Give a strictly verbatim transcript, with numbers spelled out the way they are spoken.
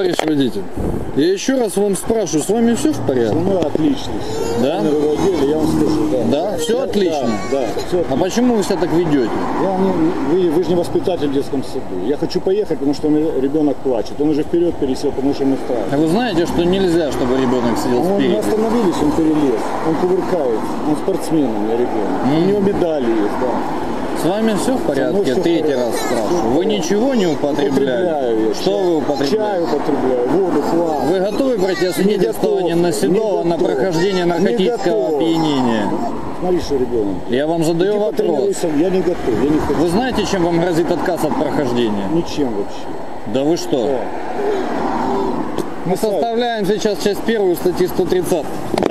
товарищ водитель, я еще раз вам спрашиваю, с вами все в порядке? Ну, отлично. Да? Мы выводили, я вам скажу, да. Да? Все отлично? Да, да, все отлично. А почему вы себя так ведете? Я не, вы, вы же не воспитатель в детском саду. Я хочу поехать, потому что у меня ребенок плачет. Он уже вперед пересел, потому что ему страшно. А вы знаете, что нельзя, чтобы ребенок сидел Он, спереди? мы остановились, он перелез. Он кувыркается. Он спортсмен у меня ребенок. Mm. У него медали есть, да. С вами все в порядке? все в Третий порядке. раз спрашиваю. Вы ничего не употребляете? Употребляю я. Что чай, вы употребляете? Чай употребляю, воду, хлам. Вы готовы пройти освидетельствование Не на готов, Седова не на готов, прохождение не наркотического готов. опьянения? Смотри, что ребенок. Я вам задаю Иди вопрос. потренируйся, я не готов, я не хочу. Вы знаете, чем вам грозит отказ от прохождения? Ничем вообще. Да вы что? Да. Мы составляем сейчас часть первую статьи сто тридцать.